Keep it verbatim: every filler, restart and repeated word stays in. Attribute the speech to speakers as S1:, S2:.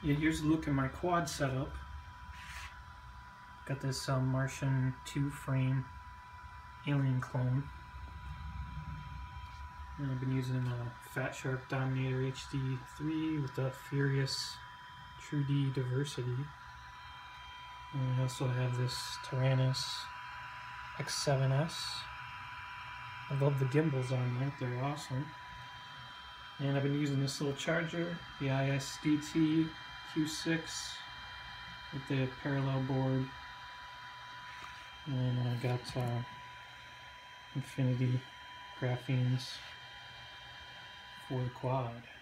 S1: Yeah, here's a look at my quad setup. Got this um, Martian two frame alien clone. And I've been using a Fat Shark Dominator H D three with the Furious True D Diversity. And I also have this Taranis X seven S. I love the gimbals on that, they're awesome. And I've been using this little charger, the I S D T Q six with the parallel board. And I got uh, Infinity graphenes for the quad.